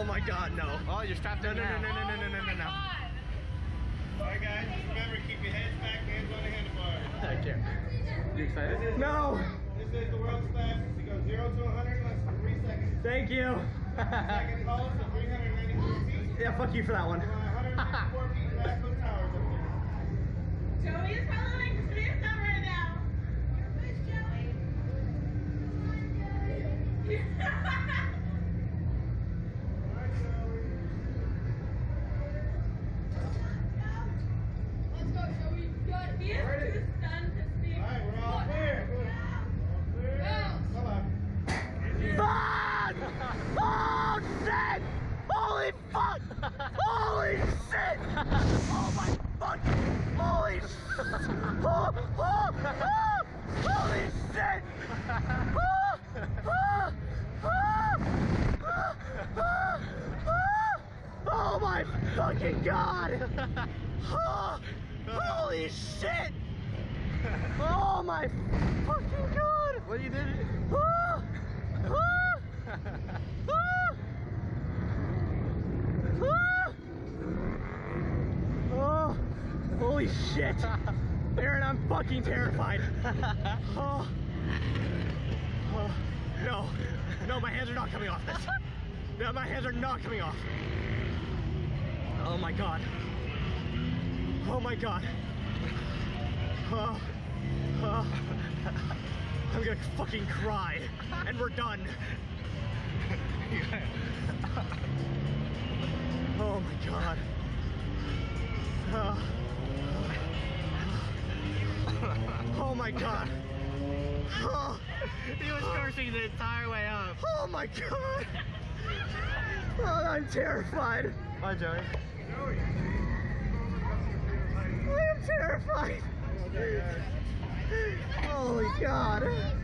Oh my god, no. Oh, you're strapped in now. No. Alright guys, just remember, keep your heads back, hands on the handlebars. Thank you. You excited? No! This is the world's fastest. It goes 0 to 100 in less than 3 seconds. Thank you. Second tallest at 394 feet. Yeah, fuck you for that one. 194 feet maximum towers up there. Joey is following the speed number right now. You're a bitch, Joey. Alright, Joey. Let's go, Joey. Good. He is too stunned to speak. Alright, we're all clear. All clear. Come on. Fuck! Oh shit! Holy fuck! Holy shit! Oh my fuck! Holy shit! Holy shit! Oh my fucking god! Holy shit! Oh my fucking god! What you did? Oh, holy shit! Aaron, I'm fucking terrified. No, my hands are not coming off this. No, my hands are not coming off. Oh my god. Oh my god. I'm gonna fucking cry, and we're done. Oh my god. Oh my god. He was cursing the entire way up. Oh my god. Oh, I'm terrified. Bye, Joey. I am terrified. Holy god.